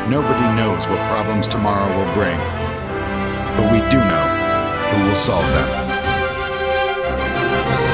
Nobody knows what problems tomorrow will bring, but we do know who will solve them.